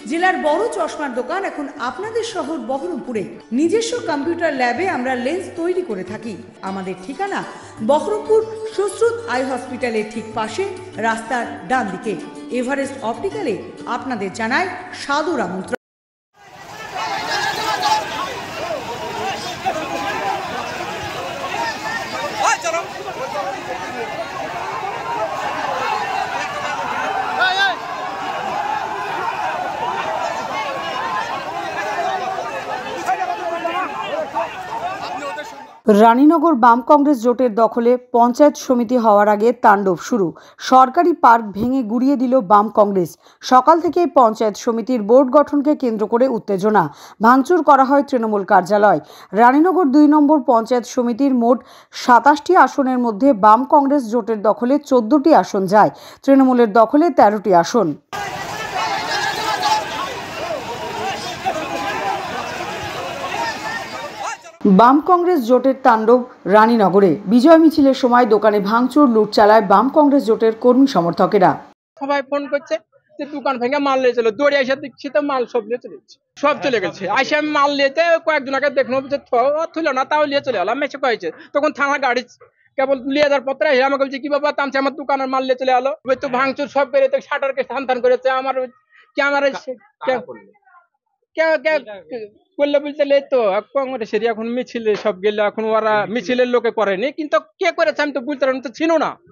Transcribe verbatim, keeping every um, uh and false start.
জেলার বড় চশমার দোকান এখন আপনাদের শহর বহরমপুরে। নিজস্ব কম্পিউটার ল্যাবে আমরা লেন্স তৈরি করে থাকি। আমাদের ঠিকানা বহরমপুর সুশ্রুত আই হসপিটালের ঠিক পাশে, রাস্তার ডান দিকে। এভারেস্ট অপটিক্যালে আপনাদের জানায় সাদর আমন্ত্রণ। রানীনগর বাম কংগ্রেস জোটের দখলে পঞ্চায়েত সমিতি হওয়ার আগে তাণ্ডব শুরু। সরকারি পার্ক ভেঙে গুড়িয়ে দিল বাম কংগ্রেস। সকাল থেকে পঞ্চায়েত সমিতির বোর্ড গঠনকে কেন্দ্র করে উত্তেজনা। ভাঙচুর করা হয় তৃণমূল কার্যালয়। রানীনগর দুই নম্বর পঞ্চায়েত সমিতির মোট সাতাশটি আসনের মধ্যে বাম কংগ্রেস জোটের দখলে চোদ্দটি আসন যায়, তৃণমূলের দখলে তেরোটি আসন। বাম কংগ্রেস জোটের তাণ্ডব রানীনগরে। বিজয় মিছিলের সময় দোকানে ভাঙচুর, লুট চালায় বাম কংগ্রেস জোটের কর্মী সমর্থকেরা। সবাই ফোন করছে যে দোকান ভেঙে মাল নিয়ে চলো, দৌড়ে এসে দেখছি তো মাল সব নিয়ে চলে যাচ্ছে, সব চলে গেছে। আইসে আমি মাল নিয়েতে কয়েকজনকে দেখলো যে থুল না, তাও নিয়ে চলে এলাম। এসে কয়েছে তখন থানা গাড়ি কেবল লিয়ে যাওয়ার পত্র এসে আমাকে বলছে কি বাবা তামছে আমার দোকানের মাল নিয়ে চলে এলো। ওই তো ভাঙচুর সব বেড়ে শাটারকে স্থান স্থান করেছে। আমার ক্যামেরা করলে বলতে তো কংগ্রেসের এখন মিছিলে সব গেলে, এখন ওরা মিছিলের লোকে করেনি, কিন্তু কে করেছে আমি তো বুঝতে পারি, তো ছিল না।